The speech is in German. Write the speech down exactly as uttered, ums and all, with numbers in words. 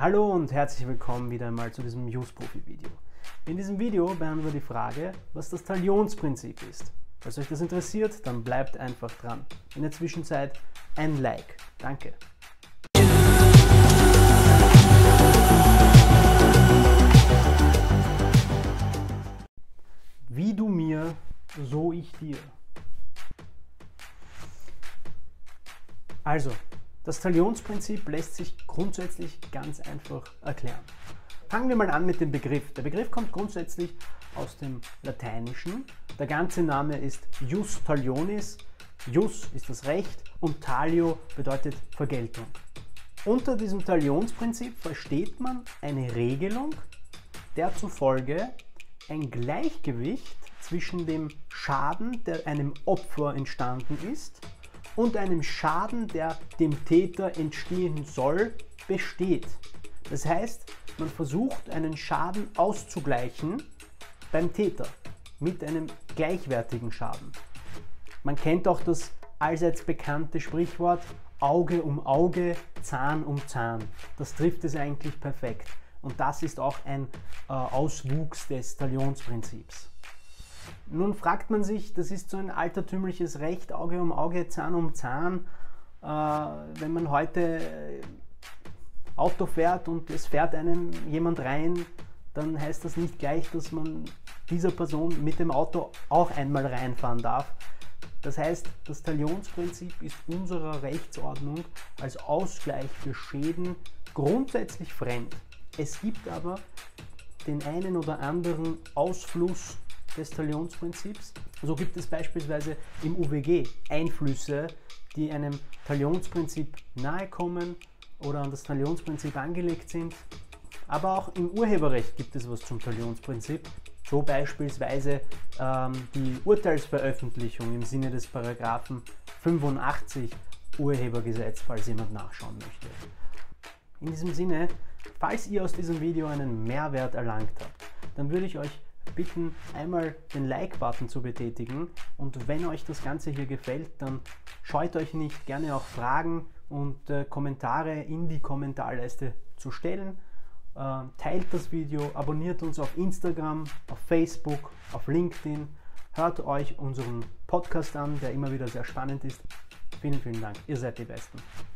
Hallo und herzlich willkommen wieder einmal zu diesem Use-Profi-Video. In diesem Video behandeln wir die Frage, was das Talionsprinzip ist. Falls euch das interessiert, dann bleibt einfach dran. In der Zwischenzeit ein Like. Danke. Wie du mir, so ich dir. Also, das Talionsprinzip lässt sich grundsätzlich ganz einfach erklären. Fangen wir mal an mit dem Begriff. Der Begriff kommt grundsätzlich aus dem Lateinischen. Der ganze Name ist Jus Talionis. Jus ist das Recht und Talio bedeutet Vergeltung. Unter diesem Talionsprinzip versteht man eine Regelung, der zufolge ein Gleichgewicht zwischen dem Schaden, der einem Opfer entstanden ist, und einem Schaden, der dem Täter entstehen soll, besteht. Das heißt, man versucht, einen Schaden auszugleichen beim Täter mit einem gleichwertigen Schaden. Man kennt auch das allseits bekannte Sprichwort Auge um Auge, Zahn um Zahn. Das trifft es eigentlich perfekt. Und das ist auch ein äh, Auswuchs des Talionsprinzips. Nun fragt man sich, das ist so ein altertümliches Recht, Auge um Auge, Zahn um Zahn. Äh, wenn man heute äh, Auto fährt und es fährt einem jemand rein, dann heißt das nicht gleich, dass man dieser Person mit dem Auto auch einmal reinfahren darf. Das heißt, das Talionsprinzip ist unserer Rechtsordnung als Ausgleich für Schäden grundsätzlich fremd. Es gibt aber den einen oder anderen Ausfluss des Talionsprinzips. So gibt es beispielsweise im U W G Einflüsse, die einem Talionsprinzip nahe kommen oder an das Talionsprinzip angelegt sind. Aber auch im Urheberrecht gibt es was zum Talionsprinzip. So beispielsweise ähm, die Urteilsveröffentlichung im Sinne des Paragraphen fünfundachtzig Urhebergesetz, falls jemand nachschauen möchte. In diesem Sinne, falls ihr aus diesem Video einen Mehrwert erlangt habt, dann würde ich euch bitten, einmal den Like-Button zu betätigen, und wenn euch das Ganze hier gefällt, dann scheut euch nicht, gerne auch Fragen und äh, Kommentare in die Kommentarleiste zu stellen. Äh, teilt das Video, abonniert uns auf Instagram, auf Facebook, auf LinkedIn, hört euch unseren Podcast an, der immer wieder sehr spannend ist. Vielen, vielen Dank, ihr seid die Besten.